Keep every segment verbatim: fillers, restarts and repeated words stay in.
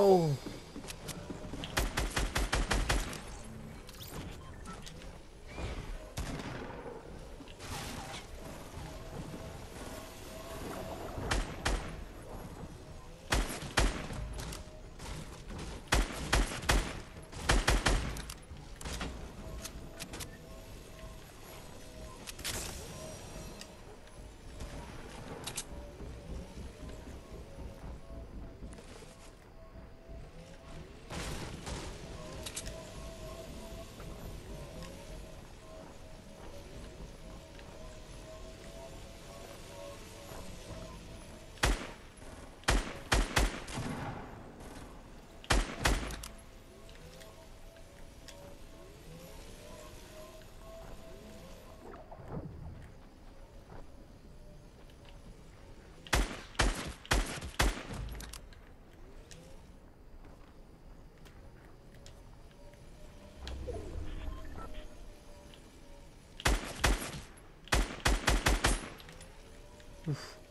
No! Oof.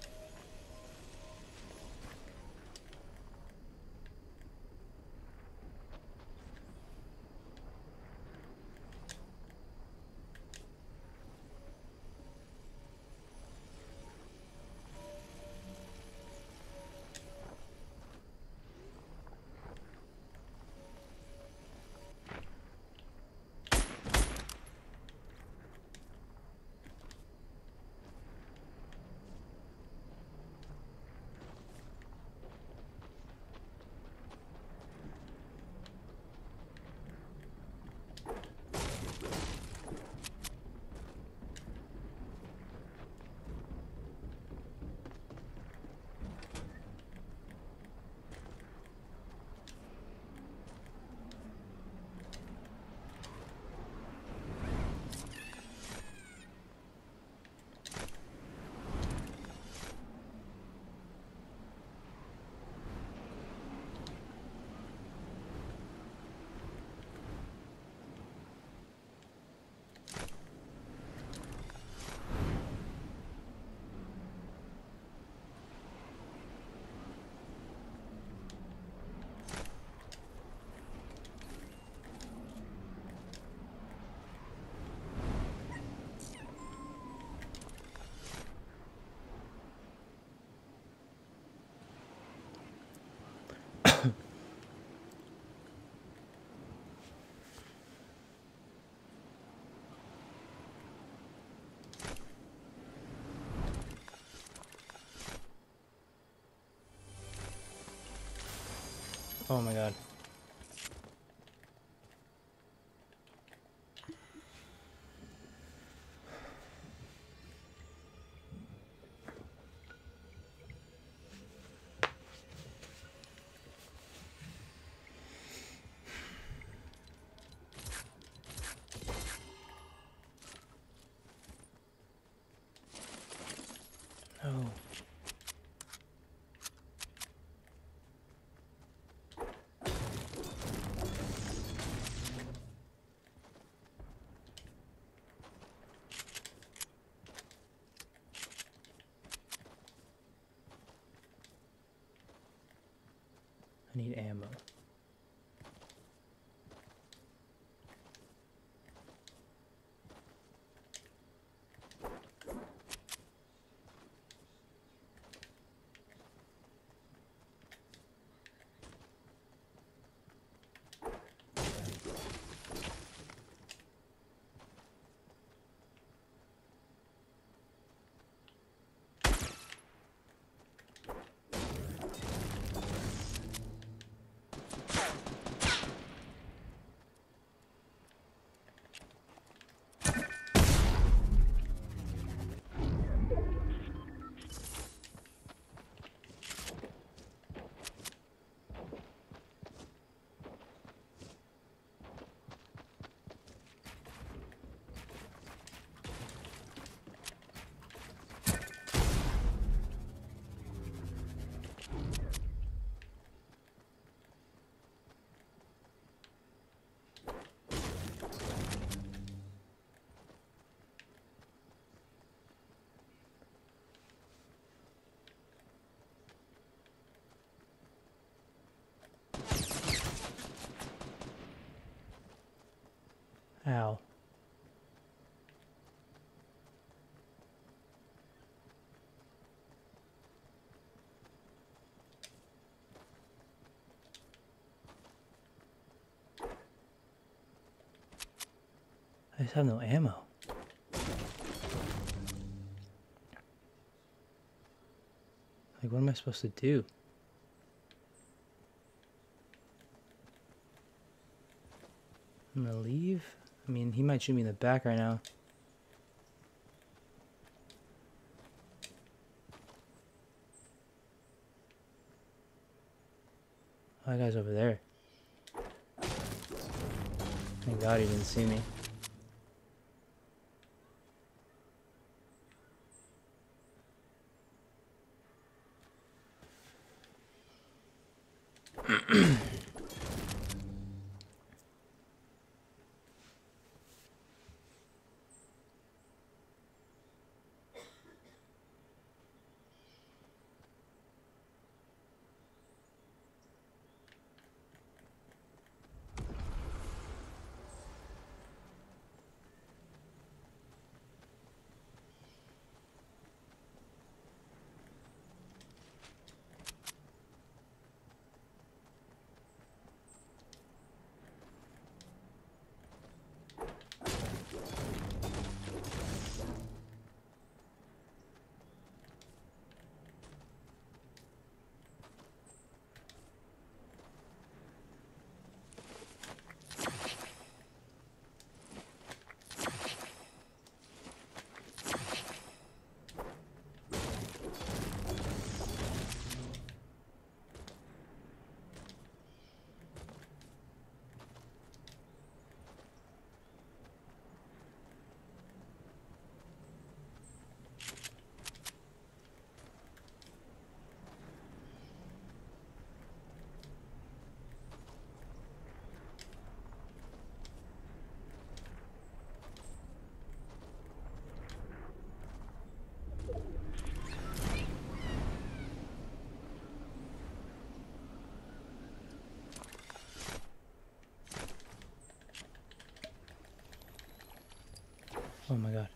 Oh my god. No. I need ammo. Ow. I just have no ammo. Like, what am I supposed to do? I'm gonna leave? I mean, he might shoot me in the back right now. Oh, that guy's over there. Thank God he didn't see me. Oh my God.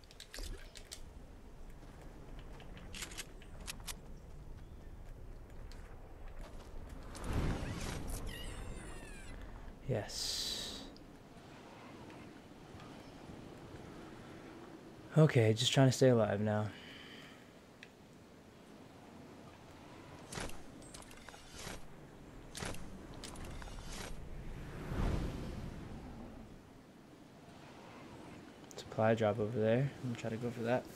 Yes. Okay, just trying to stay alive now. Supply drop over there. I'm gonna try to go for that.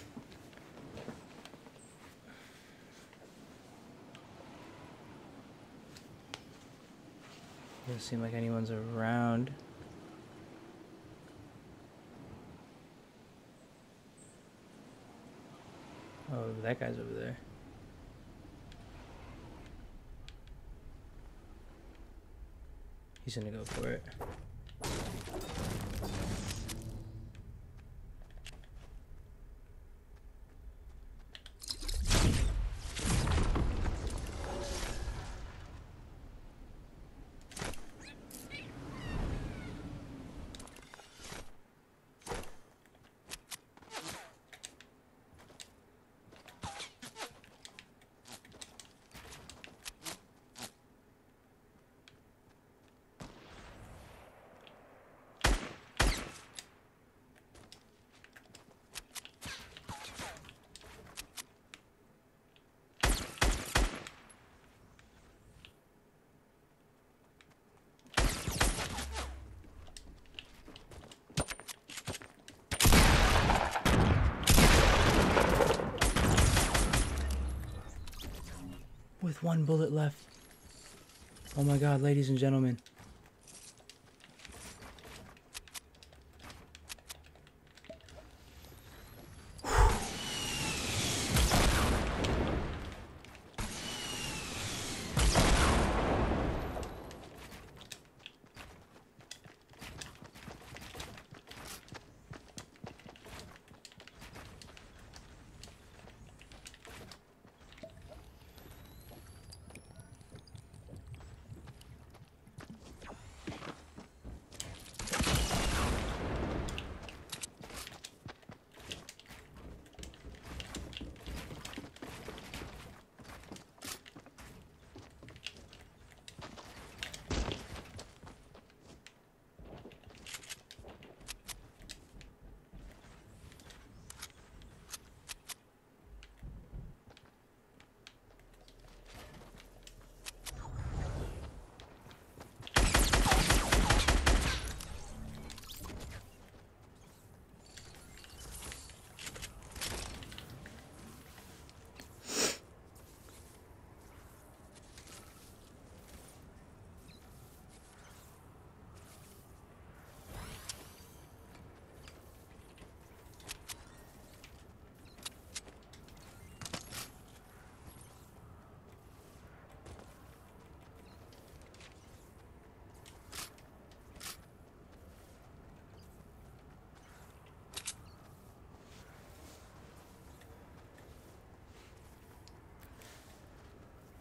Doesn't seem like anyone's around. Oh, that guy's over there. He's gonna go for it. With one bullet left. Oh my God, ladies and gentlemen.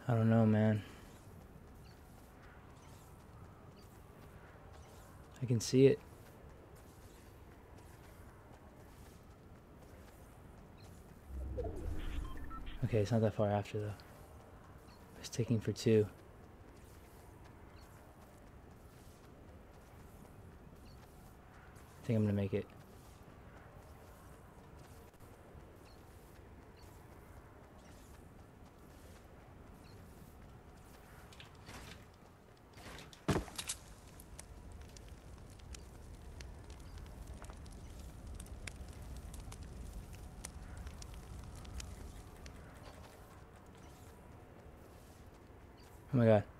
I don't know, man. I can see it. Okay, it's not that far after, though. It's taking for two. I think I'm gonna make it. Oh my god.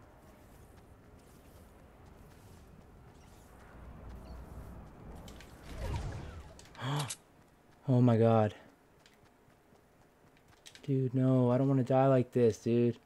Oh my god. Dude, no, I don't want to die like this, dude.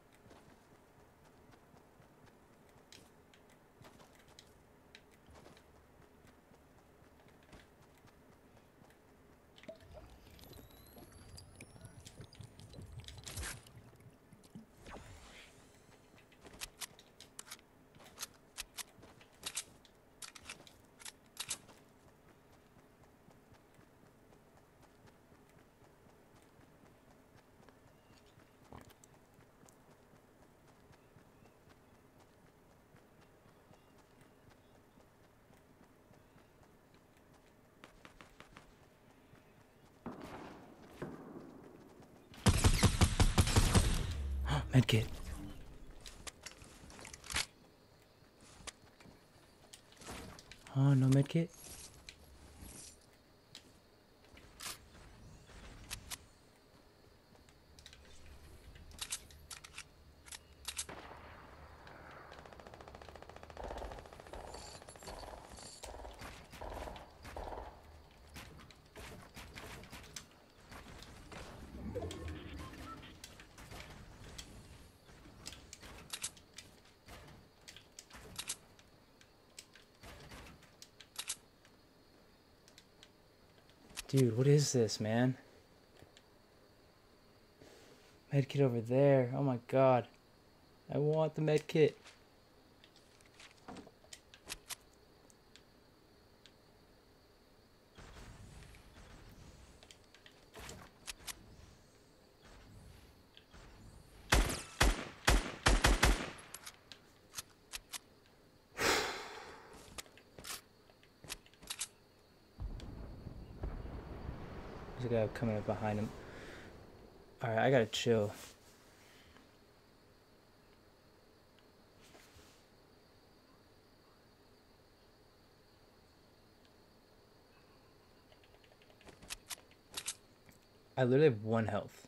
Medkit. Oh, no medkit? Dude, what is this, man? Medkit over there. Oh my god. I want the medkit. There's a guy coming up behind him. Alright, I gotta chill. I literally have one health.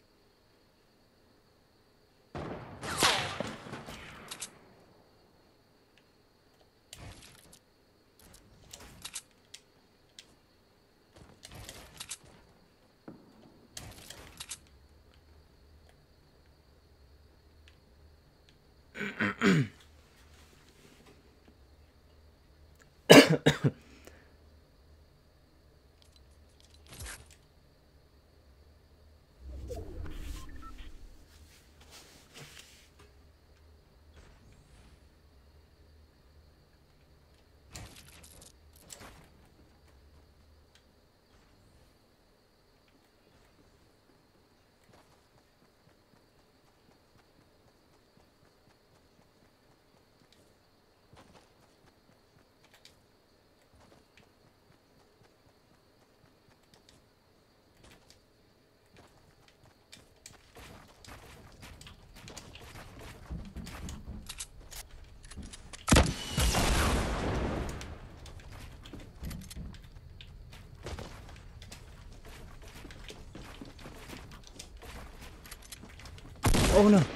Oh no.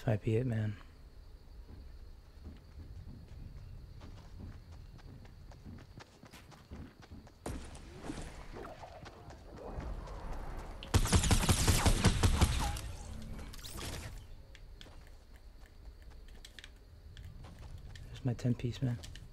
This might be it, man. There's my ten piece, man.